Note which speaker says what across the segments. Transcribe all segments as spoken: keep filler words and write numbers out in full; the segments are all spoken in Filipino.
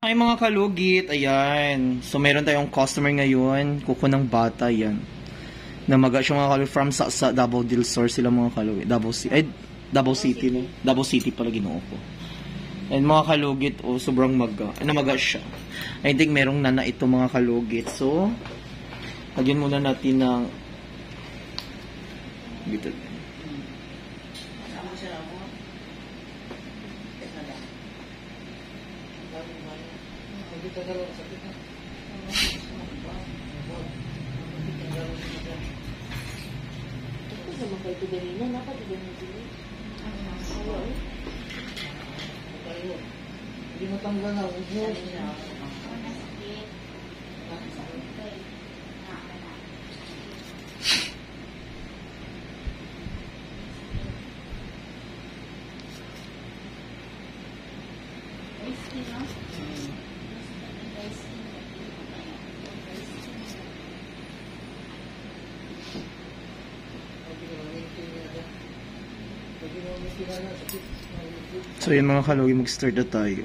Speaker 1: Ay mga kalugit, ayan. So meron tayong customer ngayon, kuko ng bata yan. Namaga siya mga kalugit from sa, sa Davao del Sur sila mga kalugit. Davao City, ay Davao City no. Davao City pala ginoo ko. And mga kalugit, oh, sobrang maga. Ay, namaga siya. I think merong nana ito mga kalugit. So, lagyan muna natin ng dito.
Speaker 2: Hindi matanggal na.
Speaker 1: So yun mga kalugit, mag-start na tayo.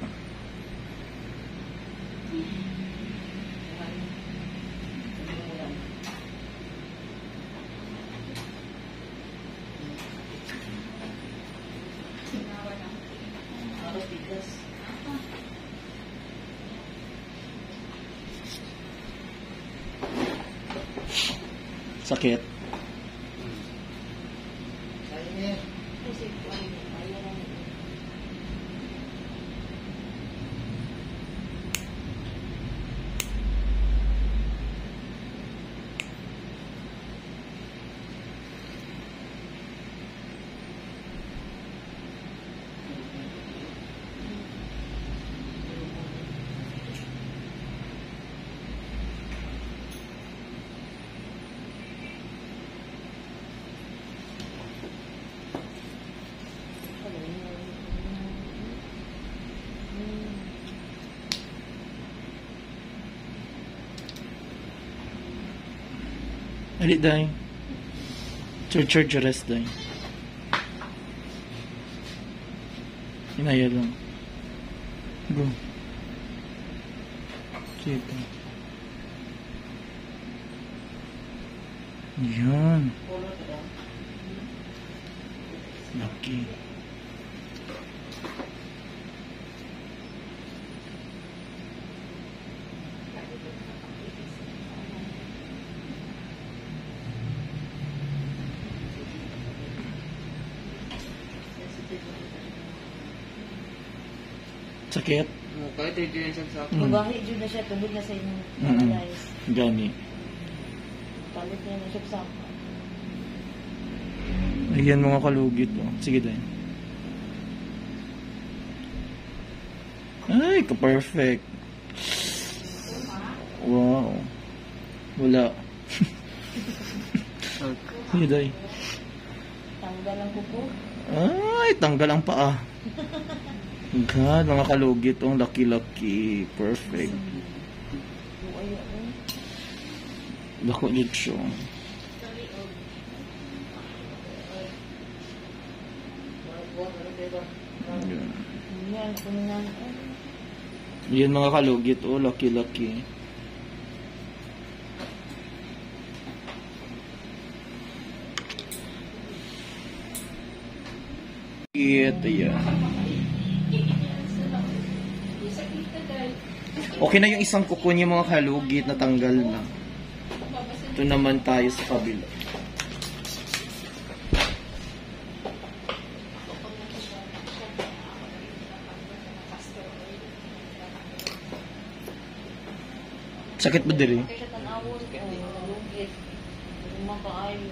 Speaker 1: Sakit. Alit dahi. Church church rest dahi. Inaya lang. Go. Sige. Yan. Lucky. Sakit?
Speaker 2: Oh, kahit ito yung sa
Speaker 1: Mm.
Speaker 3: Mabahi dyan na siya, tubig na sa inyong
Speaker 1: Mm-mm.
Speaker 3: guys.
Speaker 1: Gani.
Speaker 3: Palit niya na siya sa
Speaker 1: Ayan mga kalugit. Oh. Sige dahil. Ay, ka-perfect. Wow. Wala. Sige dahil.
Speaker 3: tanggal ang kuko.
Speaker 1: Ay, tanggal ang paa. God, mga kalugit. Ang laki-laki. Perfect.
Speaker 3: Buaya ko.
Speaker 1: Dako yun siya. Yan.
Speaker 3: Yan, kunan.
Speaker 1: Yan mga kalugit. Oh, laki-laki. Ito yan. Okay na yung isang kuko niya mga kalugit na tanggal na. Ito naman tayo sa kabila. Sakit ba diri?
Speaker 3: Kaya siya tanawon ko. Nalugit. Makaay.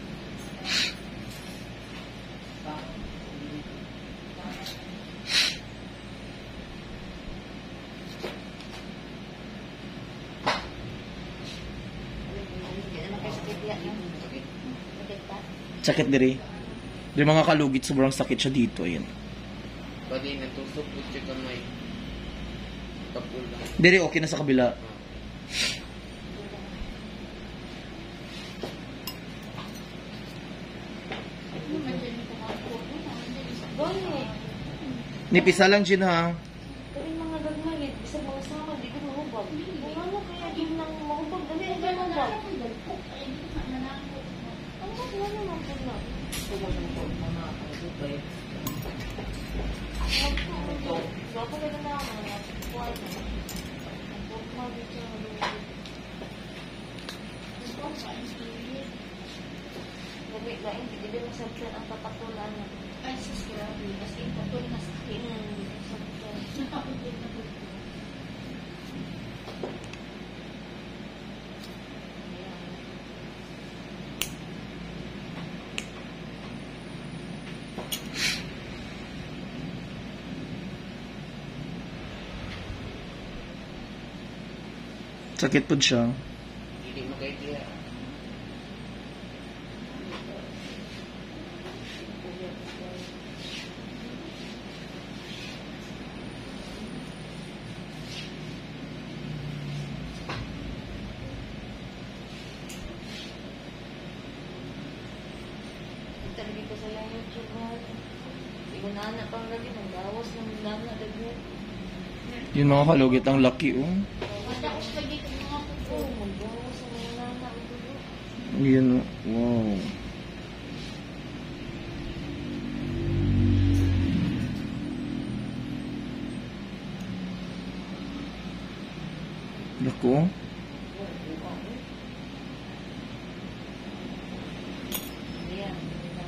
Speaker 1: Sakit diri. Diri mga kalugit, sobrang sakit siya dito. Ayan.
Speaker 2: Pati natusok po siya kamay. Kapula.
Speaker 1: Diri okay na sa kabila.
Speaker 3: Gani.
Speaker 1: Nipisa lang dyan ha.
Speaker 3: Pero yung mga gagmay, isang mga Kung ano kaya din nang mahubog, dali ang gano'n ba? Ang ba't nga naman po na? Bago ka na naman, kuha na. Ang ba't nga dito ang lulubog. Gamit na, hindi din masabtan ang papatulan na.
Speaker 4: Ay, sus, grabe. As in, patol na sakit.
Speaker 3: Hmm, masabtan.
Speaker 4: Nakapagod na po.
Speaker 1: Sakit po siya.
Speaker 2: Hindi mo kayo diya.
Speaker 3: Talaga ko sa yung YouTube mo. Hindi ko na anak pang lagi, nanggawas ng nana lagi.
Speaker 1: Yung mga kalugit ang laki, oh.
Speaker 4: Wala ko siya dito mga pupo.
Speaker 3: Oo, maggawas ng mga nana.
Speaker 1: Yun, oh. Wow. Lako, oh.
Speaker 3: Ayan.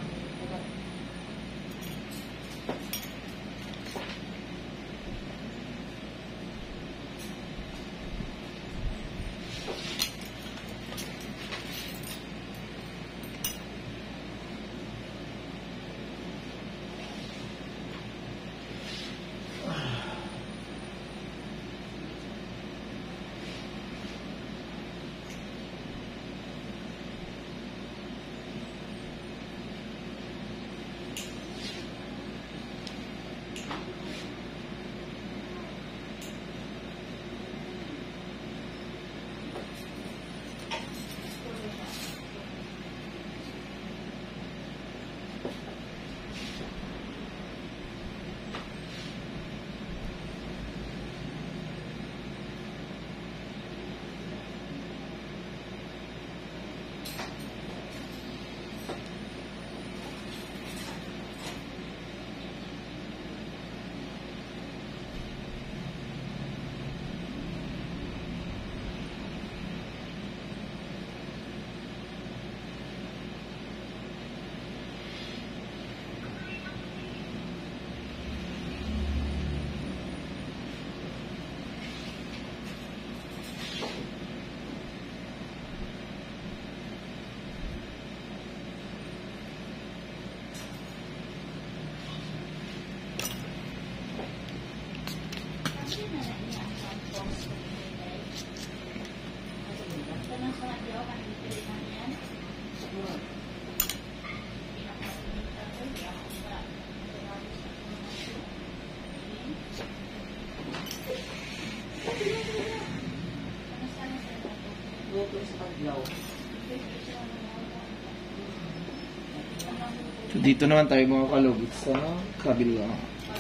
Speaker 1: So, dito naman tayo mga kalugit sa kabila.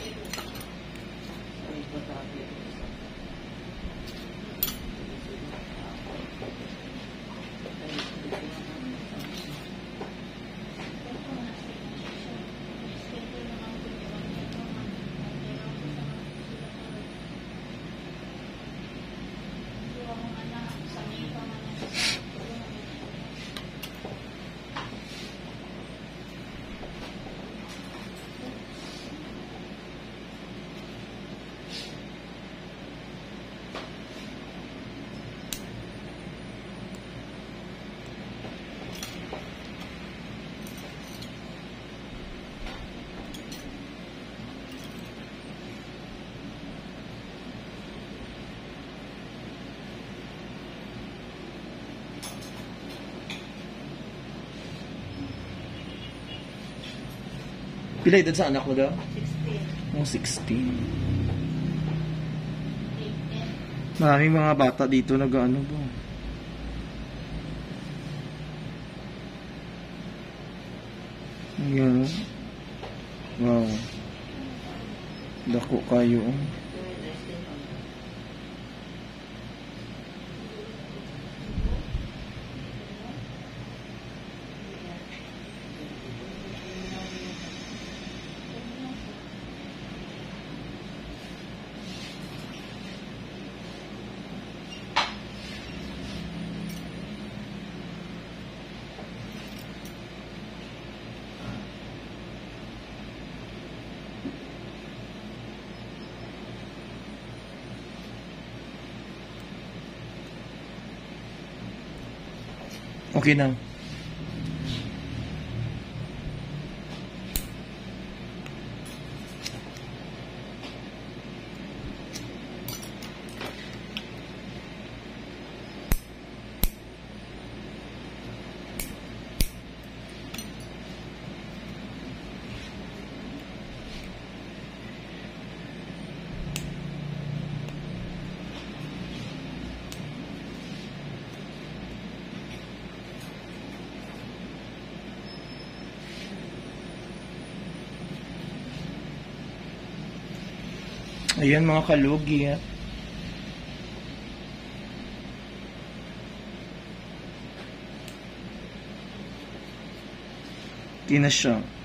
Speaker 1: Pila edad sa anak mo daw?
Speaker 3: sixteen.
Speaker 1: Oh, sixteen. Maraming mga bata dito nag-ano ba? Ayan. Wow. Dako kayo. Oh. Okay na. Ayan mga kalugi. ah. Di na siya.